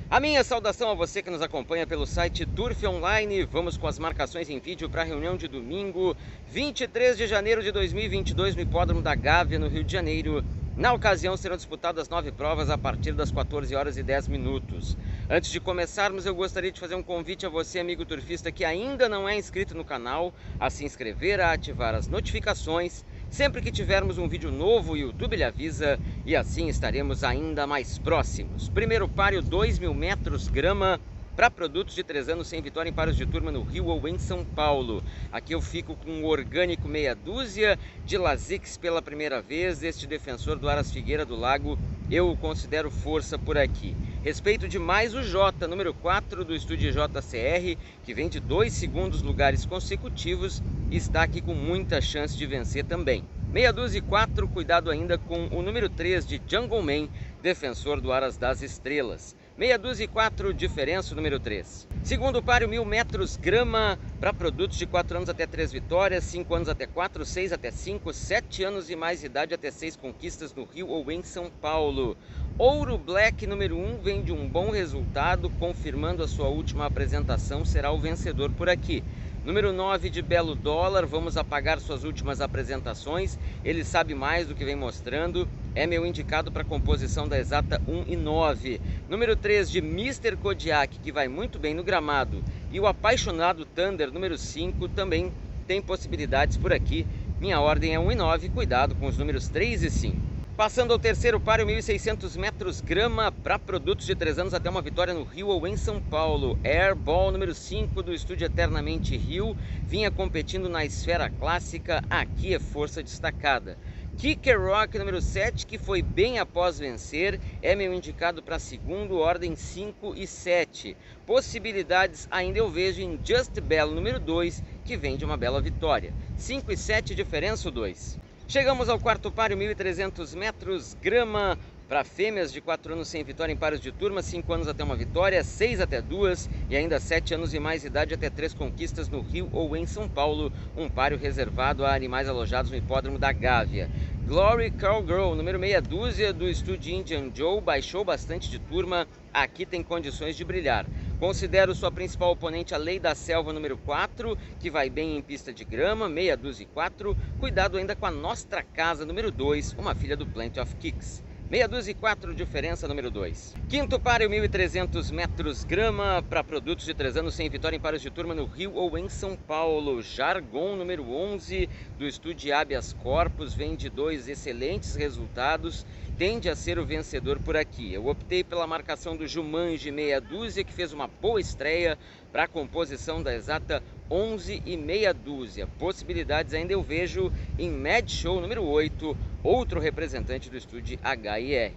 A minha saudação a você que nos acompanha pelo site Turf Online. Vamos com as marcações em vídeo para a reunião de domingo, 23 de janeiro de 2022, no Hipódromo da Gávea, no Rio de Janeiro. Na ocasião serão disputadas 9 provas a partir das 14 horas e 10 minutos. Antes de começarmos, eu gostaria de fazer um convite a você, amigo turfista, que ainda não é inscrito no canal, a se inscrever, a ativar as notificações. Sempre que tivermos um vídeo novo, o YouTube lhe avisa e assim estaremos ainda mais próximos. Primeiro páreo, 2.000 metros, grama, para produtos de 3 anos sem vitória em paros de turma no Rio ou em São Paulo. Aqui eu fico com um orgânico meia dúzia de Lasix pela primeira vez. Este defensor do Aras Figueira do Lago, eu o considero força por aqui. Respeito demais o J, número 4 do estúdio JCR, que vem de 2 segundos lugares consecutivos e está aqui com muita chance de vencer também. Meia dúzia e 4, cuidado ainda com o número 3 de Jungle Man, defensor do Aras das Estrelas. Meia dúzia e 4, diferença o número 3. Segundo páreo, 1.000 metros, grama, para produtos de 4 anos até 3 vitórias, 5 anos até 4, 6 até 5, 7 anos e mais idade até 6 conquistas no Rio ou em São Paulo. Ouro Black, número 1, vem de um bom resultado, confirmando a sua última apresentação, será o vencedor por aqui. Número 9 de Belo Dólar, vamos apagar suas últimas apresentações, ele sabe mais do que vem mostrando, é meu indicado para a composição da exata 1 e 9. Número 3 de Mr. Kodiak, que vai muito bem no gramado, e o apaixonado Thunder, número 5, também tem possibilidades por aqui. Minha ordem é 1 e 9, cuidado com os números 3 e 5. Passando ao terceiro páreo, 1.600 metros, grama, para produtos de 3 anos até uma vitória no Rio ou em São Paulo. Airball, número 5 do estúdio Eternamente Rio, vinha competindo na esfera clássica, aqui é força destacada. Kicker Rock, número 7, que foi bem após vencer, é meu indicado para segundo, ordem 5 e 7. Possibilidades ainda eu vejo em Just Bello, número 2, que vem de uma bela vitória. 5 e 7, diferença o 2. Chegamos ao quarto páreo, 1.300 metros, grama, para fêmeas de 4 anos sem vitória em paros de turma, 5 anos até uma vitória, 6 até 2 e ainda 7 anos e mais idade até 3 conquistas no Rio ou em São Paulo, um páreo reservado a animais alojados no Hipódromo da Gávea. Glory Cowgirl, número meia dúzia do estúdio Indian Joe, baixou bastante de turma, aqui tem condições de brilhar. Considero sua principal oponente a Lei da Selva, número 4, que vai bem em pista de grama, meia dúzia e 4. Cuidado ainda com a Nostra Casa, número 2, uma filha do Plenty of Kicks. Meia dúzia e 4, diferença número 2. Quinto páreo, 1.300 metros, grama, para produtos de 3 anos sem vitória em paros de turma no Rio ou em São Paulo. Jargon, número 11, do estúdio Habeas Corpus, vem de 2 excelentes resultados, tende a ser o vencedor por aqui. Eu optei pela marcação do Jumanji meia dúzia, que fez uma boa estreia para a composição da exata 11 e meia dúzia. Possibilidades ainda eu vejo em Mad Show, número 8, outro representante do estúdio HIR.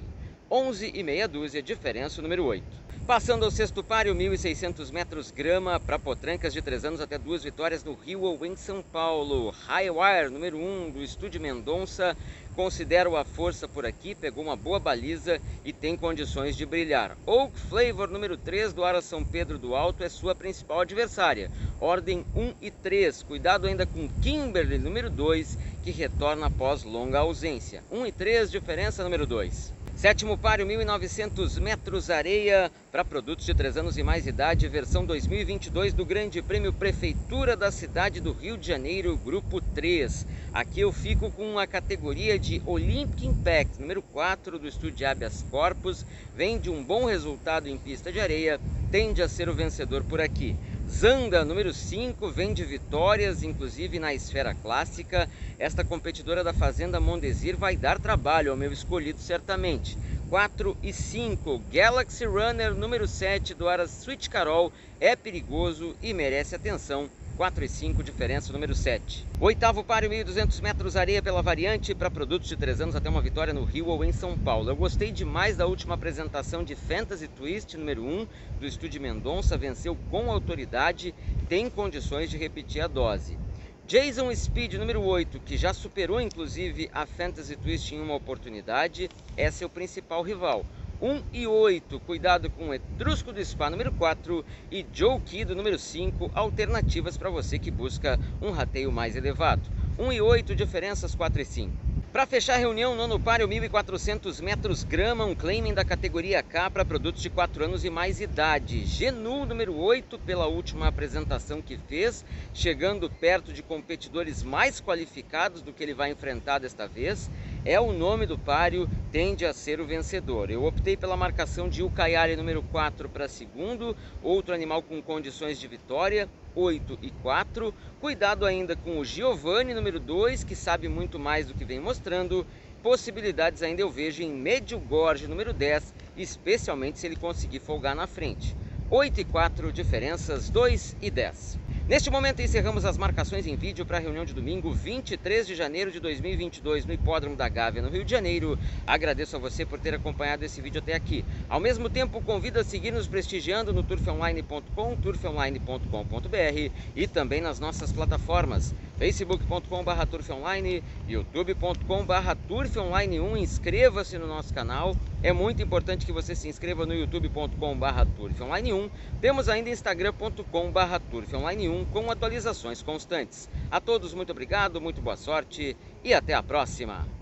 11 e meia dúzia, diferença número 8. Passando ao sexto páreo, 1.600 metros, grama, para potrancas de 3 anos até 2 vitórias no Rio ou em São Paulo. Highwire, número 1 do estúdio Mendonça, considero a força por aqui, pegou uma boa baliza e tem condições de brilhar. Oak Flavor, número 3 do Aras São Pedro do Alto, é sua principal adversária. Ordem 1 e 3, cuidado ainda com Kimberly, número 2, que retorna após longa ausência. 1 e 3, diferença número 2. Sétimo páreo, 1.900 metros, areia, para produtos de 3 anos e mais idade, versão 2022 do Grande Prêmio Prefeitura da cidade do Rio de Janeiro, grupo 3. Aqui eu fico com a categoria de Olympic Impact, número 4 do estúdio Habeas Corpus, vem de um bom resultado em pista de areia, tende a ser o vencedor por aqui. Zanda, número 5, vem de vitórias, inclusive na esfera clássica. Esta competidora da Fazenda Mondesir vai dar trabalho ao meu escolhido certamente. 4 e 5, Galaxy Runner, número 7 do Aras Sweet Carol, é perigoso e merece atenção. 4 e 5, diferença número 7. Oitavo páreo, 1.200 metros, areia pela variante, para produtos de 3 anos até uma vitória no Rio ou em São Paulo. Eu gostei demais da última apresentação de Fantasy Twist, número 1, do estúdio Mendonça, venceu com autoridade, tem condições de repetir a dose. Jason Speed, número 8, que já superou inclusive a Fantasy Twist em uma oportunidade, é seu principal rival. 1 e 8, cuidado com o Etrusco do Spa, número 4, e Joe Kido, número 5, alternativas para você que busca um rateio mais elevado. 1 e 8, diferenças 4 e 5. Para fechar a reunião, nono páreo 1.400 metros grama, um claiming da categoria K para produtos de 4 anos e mais idade. Genu número 8 pela última apresentação que fez, chegando perto de competidores mais qualificados do que ele vai enfrentar desta vez. É o nome do páreo, tende a ser o vencedor. Eu optei pela marcação de Ucayali número 4 para segundo, outro animal com condições de vitória, 8 e 4. Cuidado ainda com o Giovanni número 2, que sabe muito mais do que vem mostrando. Possibilidades ainda eu vejo em Medjugorje número 10, especialmente se ele conseguir folgar na frente. 8 e 4, diferenças 2 e 10. Neste momento encerramos as marcações em vídeo para a reunião de domingo, 23 de janeiro de 2022, no Hipódromo da Gávea, no Rio de Janeiro. Agradeço a você por ter acompanhado esse vídeo até aqui. Ao mesmo tempo, convido a seguir nos prestigiando no turfonline.com, turfonline.com.br e também nas nossas plataformas, facebook.com/turfonline, youtube.com/turfonline1. Inscreva-se no nosso canal. É muito importante que você se inscreva no youtube.com/turfonline1. Temos ainda instagram.com/turfonline1 com atualizações constantes. A todos muito obrigado, muito boa sorte e até a próxima!